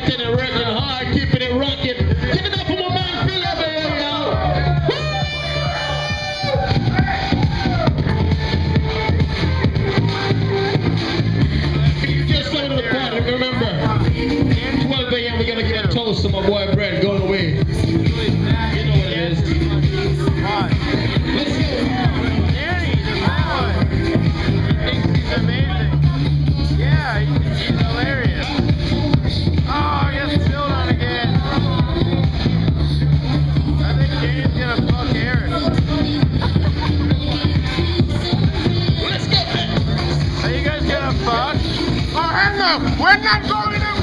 rocking and working hard, keeping it rocking. Give it up for my man Phil over here, y'all. Just go to the party, remember. 12 a.m. we're gonna get a toast to my boy Brett going away. You know what it is. Let's go. Danny, the bad one. He thinks he's amazing. Yeah, he's hilarious. Oh, I guess spilled on again. I think Danny's gonna fuck Eric. Let's go, man. Are you guys gonna fuck? Oh, hell no! We're not going to